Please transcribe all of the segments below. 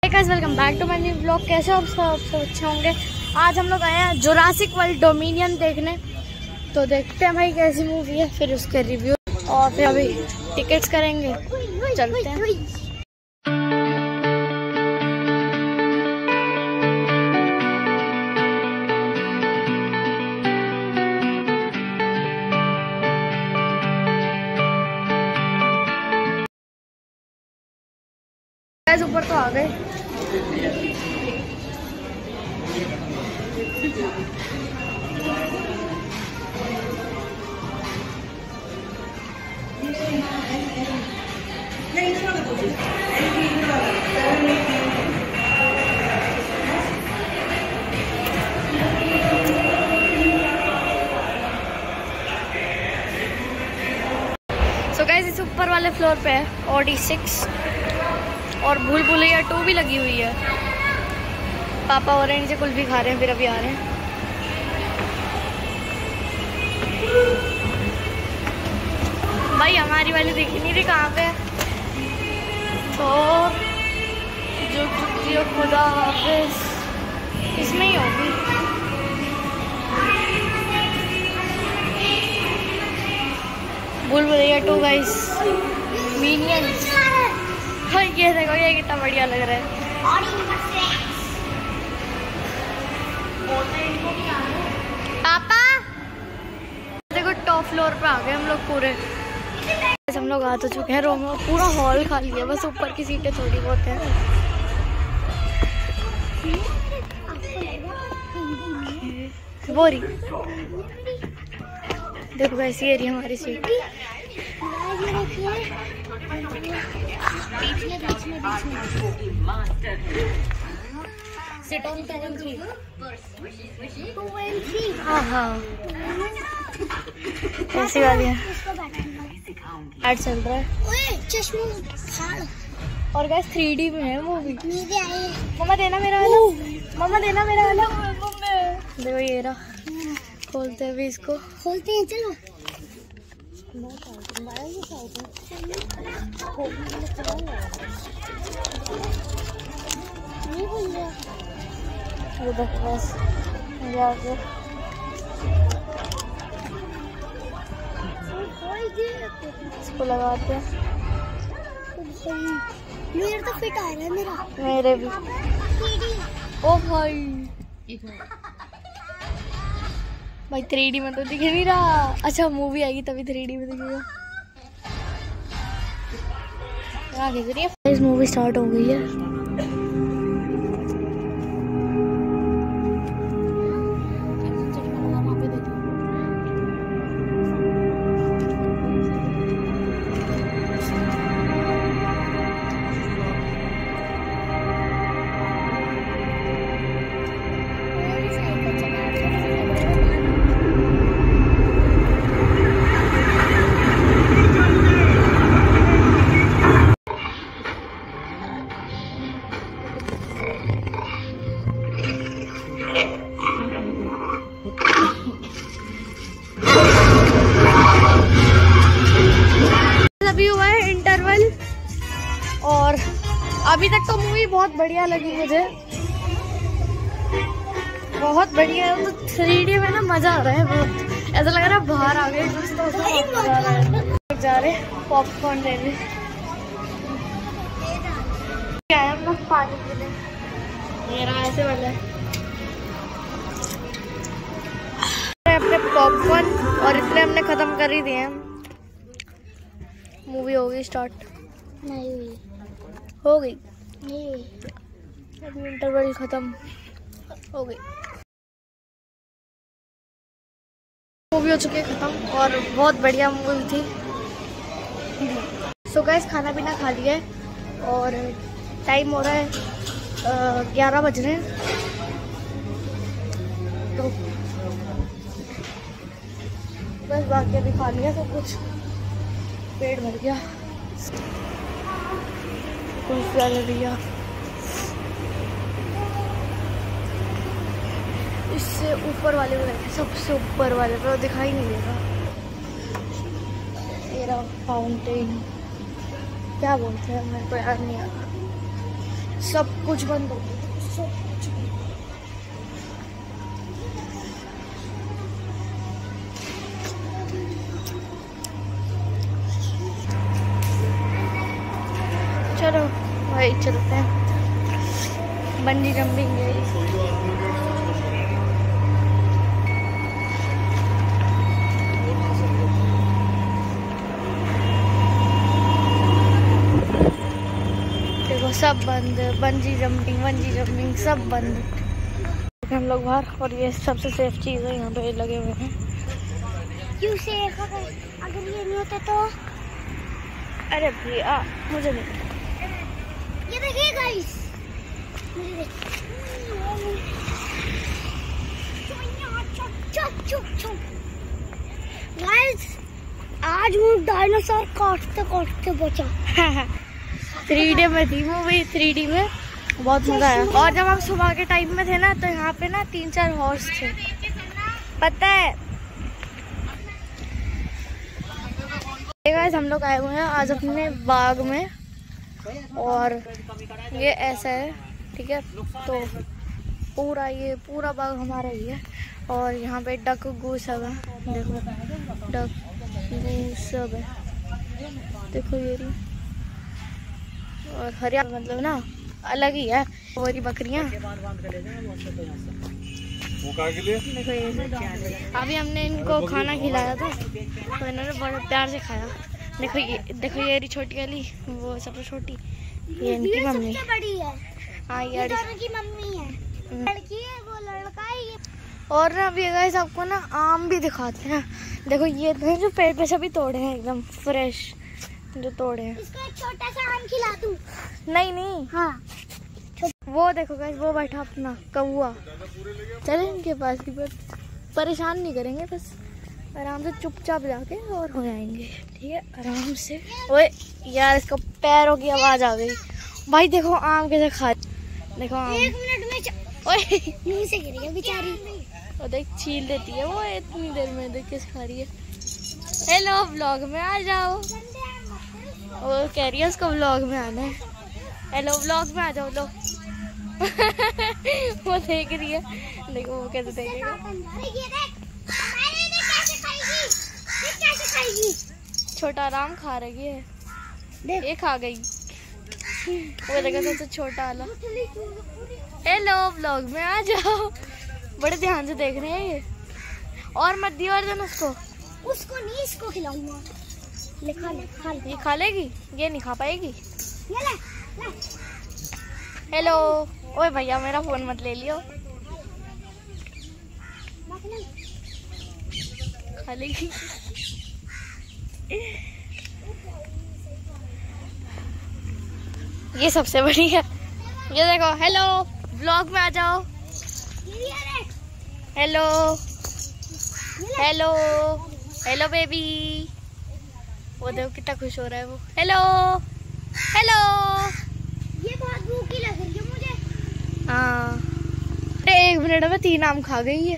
Welcome back to my new blog. कैसे हो आप सब अच्छे होंगे। आज हम लोग आए हैं जुरासिक वर्ल्ड डोमिनियन देखने। तो देखते हैं भाई कैसी मूवी है, फिर उसके रिव्यू और फिर अभी टिकट्स करेंगे। चलते हैं। ऊपर तो आ गए। सो गाइस इस ऊपर वाले फ्लोर पे है ऑडी 6 और भूल भुलैया 2 भी लगी हुई है। पापा ऑरेंज से कुल्फी खा रहे हैं, फिर अभी आ रहे हैं। भाई हमारी वाली दिख नहीं रही कहाँ पे। तो जो चुकी खुदा हाफिज इसमें ही होगी। भूल भुलैया 2 गाइस मिनियंस। ये देखो ये कितना बढ़िया लग रहा है। पापा देखो टॉप फ्लोर पे आ गए हम लोग पूरे। हम लोग आ तो चुके हैं रूम में। पूरा हॉल खाली है, बस ऊपर की सीटें थोड़ी बहुत हैं। बोरी देखो ऐसी एरिया हमारी seat. Sit on 2 and 3. 2 and 3. हाँ ऐसी वाली है। ऐड चल रहा है। ओए चश्मा फाड़। और गाइस 3D में है मूवी। मम्मा देना मेरा वाला। मम्मा देना मेरा वाला। देखो ये रहा। खोलते हैं भी इसको। खोलते हैं चलो। ये देखो बस इसको लगाते हैं। मेरा तो फिट आ रहा है। मेरे भी। ओ भाई 3D में तो दिख नहीं रहा। अच्छा मूवी आएगी तभी 3D में दिखेगा। इस मूवी स्टार्ट हो गई है। अभी हुआ है इंटरवल और अभी तक तो मूवी बहुत बढ़िया लगी मुझे। बहुत बढ़िया है। तो 3D में ना मजा आ रहा है बहुत। ऐसा लग रहा है बाहर आ गए जा रहे पॉपकॉर्न लेने। क्या है हम लोग पानी पीने। मेरा ऐसे वाला है अपने पॉपकॉर्न और इतने हमने खत्म कर ही दिए हैं। मूवी हो गई स्टार्ट। नहीं हुई। हो गई। नहीं हुई। अभी इंटरवल खत्म हो गई। मूवी हो चुकी है खत्म और बहुत बढ़िया मूवी थी। सो गाइस खाना पीना खा लिया है और टाइम हो रहा है 11 बज रहे हैं। तो बस बाकी अभी खा लिया सब कुछ। पेट भर गया। कुल्फिया ले लिया। इससे ऊपर वाले पे बैठे, सबसे ऊपर वाले पे दिखाई नहीं देगा। ये रहा फाउंटेन। क्या बोलते हैं मेरे को याद नहीं आ रहा। सब कुछ बंद हो गया, सब कुछ। चलो भाई चलते हैं, बंजी जंपिंग है। देखो सब बंद, बंजी जंपिंग सब बंद। हम लोग बाहर, और ये सबसे सेफ चीज़ है, यहाँ पे लगे हुए हैं। क्यों सेफ? अगर ये नहीं होता तो? अरे भैया मुझे नहीं। ये देखिए गाइस, गाइस आज वो डायनासोर काटते बचा। 3D में थी मूवी, 3D में बहुत मजा आया। और जब हम सुबह के टाइम में थे ना, तो यहाँ पे ना 3-4 हॉर्स थे, पता है। गाइस हम लोग आए हुए हैं आज अपने बाग में, और ये ऐसा है, ठीक है। तो पूरा ये पूरा बाग हमारा ही है, और यहाँ पे डक गूस सब है, देखो डक गूस सब है, देखो ये रही। और हरियाणा मतलब ना अलग ही है, वो रही बकरियाँ। देखो ये अभी हमने इनको खाना खिलाया था, तो इन्होंने बड़े प्यार से खाया। देखो ये रही छोटी वाली, वो सबसे छोटी, ये इनकी मम्मी बड़ी है। हाँ ये की मम्मी है, लड़की है, वो लड़का है। और ना अभी गाइस आपको ना आम भी दिखाते हैं। देखो ये जो पेड़ पे सभी तोड़े हैं, एकदम फ्रेश जो तोड़े हैं। इसको एक छोटा सा आम खिला दूं? नहीं। हाँ वो देखो गाइस, वो बैठा अपना कौवा। चले इनके पास की, परेशान नहीं करेंगे, बस आराम से चुपचाप जाके और हो जाएंगे, ठीक है, आराम से। ओए यार इसका पैरों की आवाज आ गई भाई। देखो आम कैसे खा, देखो आम 1 मिनट में ओए मुंह से गिर गया बेचारी। और देख छील देती है वो इतनी देर में, देख कैसे खा रही है। हेलो व्लॉग में आ जाओ, वो कह रही है उसको व्लॉग में आना है। हेलो व्लॉग में आ जाओ लो। वो देख रही है, देखो वो कैसे देखेगा। छोटा आराम खा रही है, ये खा गई। वो देखो सबसे छोटा वाला। हेलो व्लॉग में आ जाओ, बड़े ध्यान से देख रहे हैं ये। और मत दियो अर्जुन उसको नहीं, इसको खिलाऊंगा। ये खा लेगी, ये नहीं खा पाएगी। ये ले। हेलो ओए भैया मेरा फोन मत ले लियो, खा लेगी। ये सबसे बड़ी है, ये देखो। हेलो व्लॉग में आ जाओ। हेलो बेबी, वो देखो कितना खुश हो रहा है वो। हेलो ये बहुत भूखी लग रही है मुझे। हाँ 1 मिनट में 3 आम खा गई है।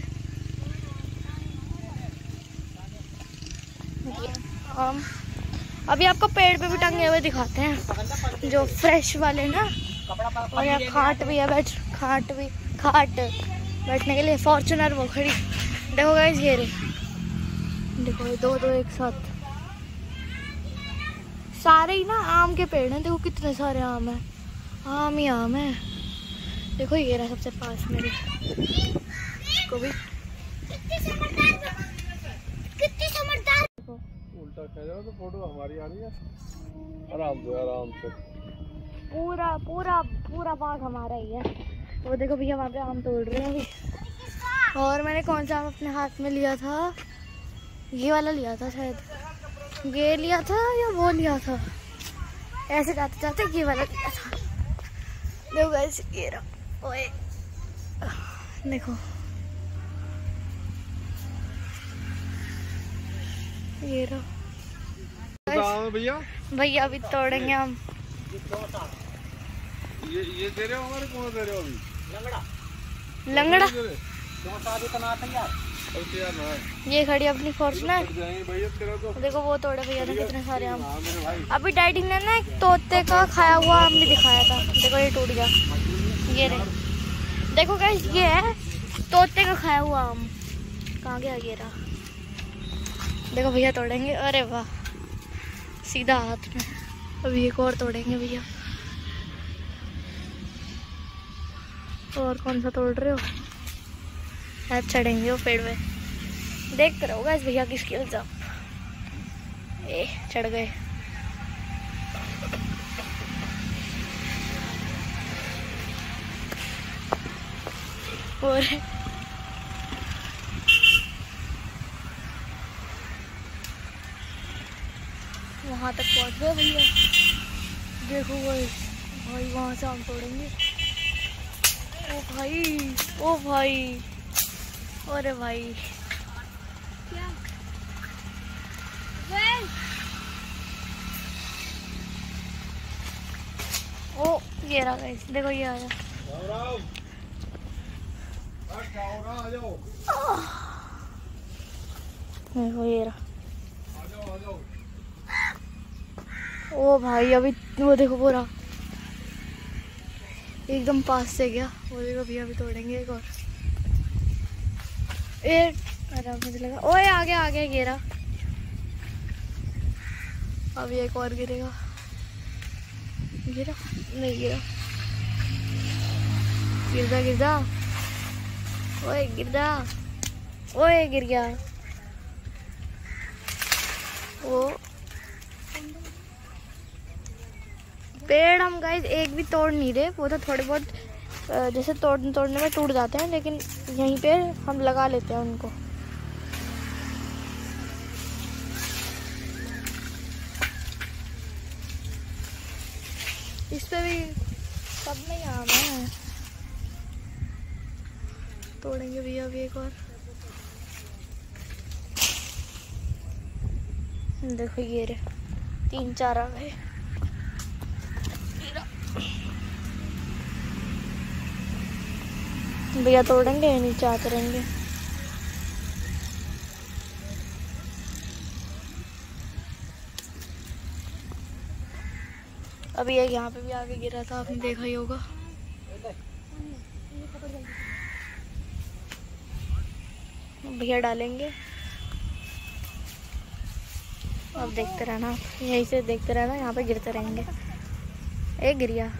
अभी आपको पेड़ पे भी टंगे हुए दिखाते हैं, जो फ्रेश वाले ना। और यहाँ खाट भी है, खाट बैठने के लिए। फॉर्च्यूनर वो खड़ी, देखो गाइस ये रहे, देखो ये दो एक साथ सारे ही ना आम के पेड़ हैं। देखो कितने सारे आम हैं, आम ही आम है। देखो ये रहा सबसे पास मेरे, इसको भी कितनी समझदार। उल्टा कह जाओ तो फोटो हमारी आ रही है। आराम से पूरा बाग हमारा ही है। वो देखो भैया वहाँ पे आम तोड़ रहे हैं। और मैंने कौन सा आम अपने हाथ में लिया था, ये वाला लिया था शायद, ये लिया था या वो लिया था, ऐसे जाते जाते ये वाला लिया था। देखो गाइस ये रहा, ओए देखो ये रहा भैया अभी तोड़ेंगे हम। ये दे रहे हो हमारे, कौन दे रहे हो अभी? लंगड़ा ये खड़ी अपनी फॉर्च्यूनर। देखो वो तोड़े भैया ने कितने सारे आम। अभी डैडी ने ना एक तोते का खाया हुआ आम भी दिखाया था। देखो ये टूट गया। ये रहे, देखो गाइस ये है तोते का खाया हुआ आम। कहाँ गया ये रहा। देखो भैया तोड़ेंगे। अरे वाह सीधा हाथ में। अभी एक और तोड़ेंगे भैया। और कौन सा तोड़ रहे हो। शायद चढ़ेंगे वो पेड़ में। देखते रहो गाइस भैया की स्किल्स आप। चढ़ गए। और वहां तक पहुंच गए भैया। देखो भाई वहां से हम तोड़ेंगे। ओ भाई ओ भाई। अरे भाई क्या ओ ये रहा गाइस। देखो ये आया। देखो ये रहा। ओ भाई अभी वो देखो वो रहा एकदम पास से गया। वो देखो भैया अभी तोड़ेंगे एक और। मुझे लगा ओए आगे गिरा। अभी एक और गिरेगा। गिरा नहीं गिरा। गिरदा ओए गिरदा। ओए गिर गया। वो पेड़ हम गाइस एक भी तोड़ नहीं रहे। वो तो थोड़े बहुत जैसे तोड़ने में टूट जाते हैं, लेकिन यहीं पे हम लगा लेते हैं उनको। इस पे भी सब में आम है। तोड़ेंगे भैया अभी एक और। देखो ये रे 3-4 आ गए। भैया तोड़ेंगे नीचे आते रहेंगे। अभी एक यहाँ पे भी आगे गिरा था, आपने देखा ही होगा। भैया डालेंगे। अब देखते रहना, यहीं से देखते रहना, यहाँ पे गिरते रहेंगे। एक गिर गया।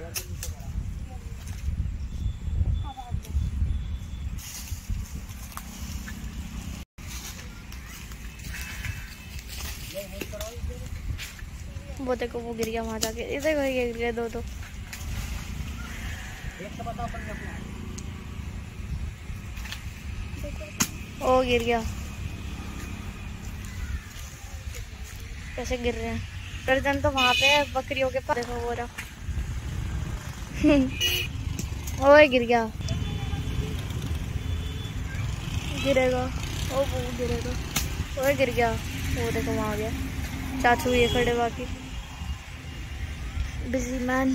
वो देखो वो गिर गया वहां जाके। इधर गिर गए दो। ओ गिर गया। कैसे गिर रहे हैं। गर्दन तो वहां पे है बकरियों के पास। देखो वो रहा। ओए गिर गया। गिरेगा। ओ वो गिरेगा। ओए गिर गया। वो देखो वहां आ गया। चाचू ये खड़े बाकी। Busy man.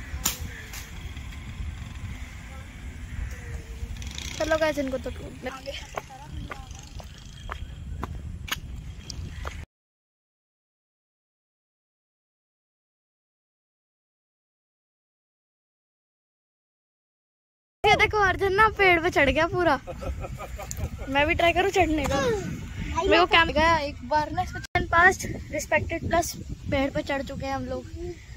चलो गाइस इनको तो टूटने आगे। ये देखो अर्जुन ना पेड़ पे चढ़ गया पूरा। मैं भी ट्राई करूँ चढ़ने का। मेरे को कैंप गया एक बार ना। पास्ट रिस्पेक्टेड प्लस पेड़ पे चढ़ चुके हैं हम लोग।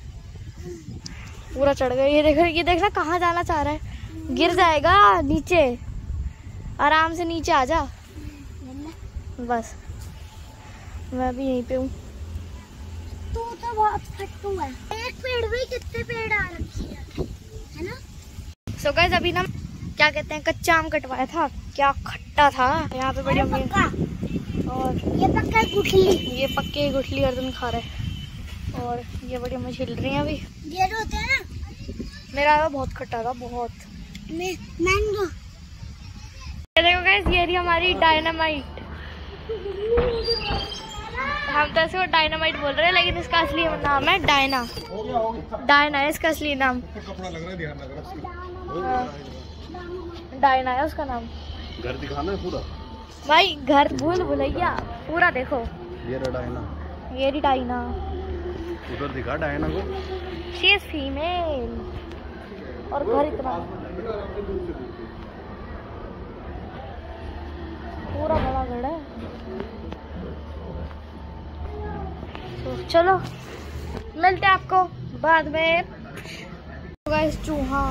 पूरा चढ़ गए। ये देखना कहाँ जाना चाह रहा है। गिर जाएगा नीचे। आराम से नीचे आ जा। बस मैं भी यहीं पे हूँ। तो बहुत खट्टू है। एक पेड़ भी कितने पेड़ आ रखे है ना। सो गाइस अभी ना क्या कहते हैं कच्चा आम कटवाया था। क्या खट्टा था। यहाँ पे बड़ी अम्मी और ये पक्का गुठली। ये पक्के गुठली अर्जुन खा रहे हैं। और ये बड़ी अम्मी छिल रही हैं अभी। ये होते हैं ना। मेरा बहुत खट्टा था बहुत। मैंगो। ये देखो गाइस ये रही हमारी डायनामाइट। हम तो इसको डायनामाइट बोल रहे हैं, लेकिन इसका असली नाम है डायना। डायना है इसका असली नाम। डायना है उसका नाम। घर दिखाना है पूरा। भाई घर भूल भुलैया पूरा देखो। ये डायना, ये डायना उधर दिखा डायना को। She is female. और घर इतना पूरा बड़ा घर है। तो चलो मिलते हैं आपको बाद में। गाइस चूहा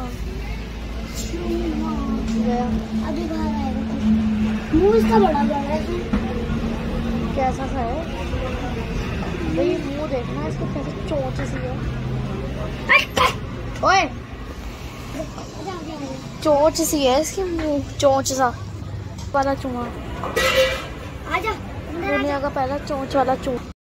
अभी बाहर आएगा। मुंह इसका बड़ा बड़ा है। कैसा सा है भाई? मुंह देखना इसको कैसे चोंच सी है। ओए चोंच सी है इसकी मुंह, चोंच सा वाला चूहा। आजा दुनिया का पहला चोंच वाला चूहा।